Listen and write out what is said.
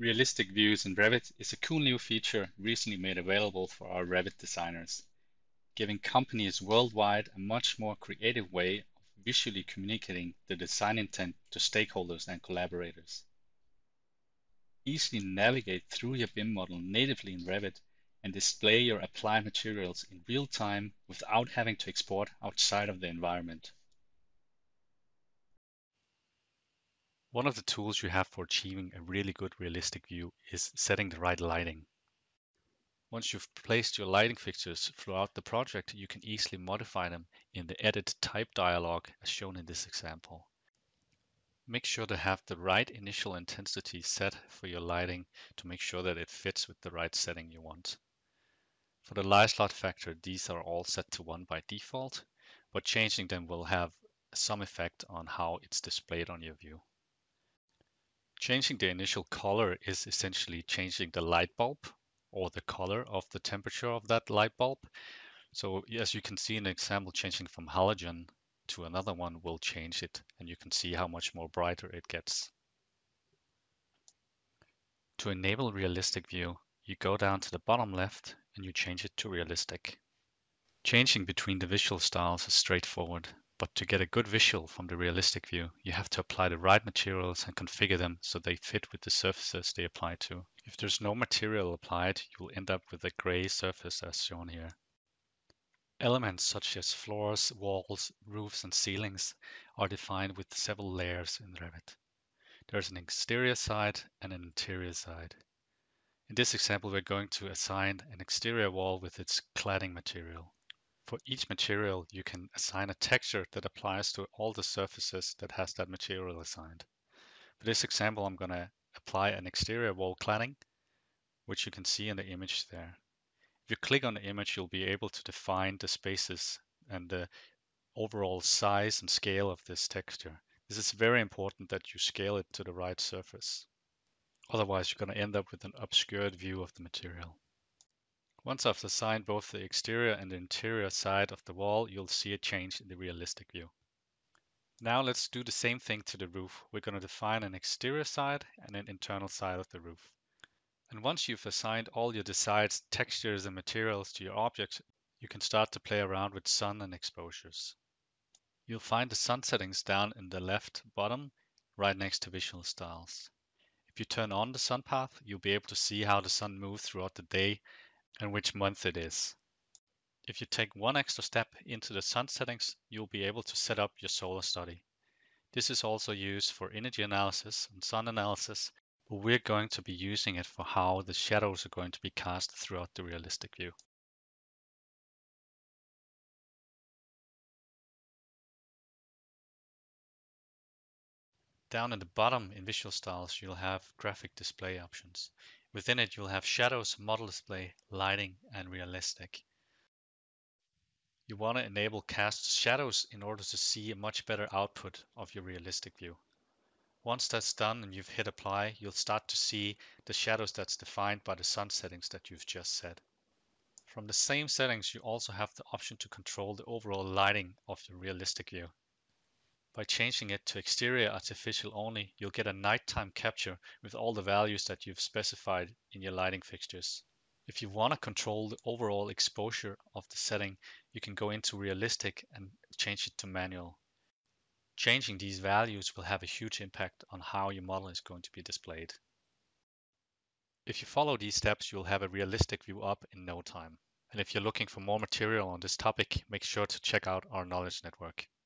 Realistic views in Revit is a cool new feature recently made available for our Revit designers, giving companies worldwide a much more creative way of visually communicating the design intent to stakeholders and collaborators. Easily navigate through your BIM model natively in Revit and display your applied materials in real time without having to export outside of the environment. One of the tools you have for achieving a really good realistic view is setting the right lighting. Once you've placed your lighting fixtures throughout the project, you can easily modify them in the Edit Type dialog as shown in this example. Make sure to have the right initial intensity set for your lighting to make sure that it fits with the right setting you want. For the light slot factor, these are all set to 1 by default, but changing them will have some effect on how it's displayed on your view. Changing the initial color is essentially changing the light bulb or the color of the temperature of that light bulb. So as you can see in the example, changing from halogen to another one will change it, and you can see how much more brighter it gets. To enable realistic view, you go down to the bottom left and you change it to realistic. Changing between the visual styles is straightforward, but to get a good visual from the realistic view, you have to apply the right materials and configure them so they fit with the surfaces they apply to. If there's no material applied, you will end up with a gray surface as shown here. Elements such as floors, walls, roofs, and ceilings are defined with several layers in Revit. There's an exterior side and an interior side. In this example, we're going to assign an exterior wall with its cladding material. For each material, you can assign a texture that applies to all the surfaces that has that material assigned. For this example, I'm going to apply an exterior wall cladding, which you can see in the image there. If you click on the image, you'll be able to define the spaces and the overall size and scale of this texture. This is very important that you scale it to the right surface. Otherwise, you're going to end up with an obscured view of the material. Once I've assigned both the exterior and the interior side of the wall, you'll see a change in the realistic view. Now let's do the same thing to the roof. We're going to define an exterior side and an internal side of the roof. And once you've assigned all your desired textures and materials to your object, you can start to play around with sun and exposures. You'll find the sun settings down in the left bottom, right next to visual styles. If you turn on the sun path, you'll be able to see how the sun moves throughout the day and which month it is. If you take one extra step into the sun settings, you'll be able to set up your solar study. This is also used for energy analysis and sun analysis, but we're going to be using it for how the shadows are going to be cast throughout the realistic view. Down at the bottom in visual styles, you'll have graphic display options. Within it, you'll have shadows, model display, lighting, and realistic. You want to enable cast shadows in order to see a much better output of your realistic view. Once that's done and you've hit apply, you'll start to see the shadows that's defined by the sun settings that you've just set. From the same settings, you also have the option to control the overall lighting of your realistic view. By changing it to exterior artificial only, you'll get a nighttime capture with all the values that you've specified in your lighting fixtures. If you want to control the overall exposure of the setting, you can go into realistic and change it to manual. Changing these values will have a huge impact on how your model is going to be displayed. If you follow these steps, you'll have a realistic view up in no time. And if you're looking for more material on this topic, make sure to check out our knowledge network.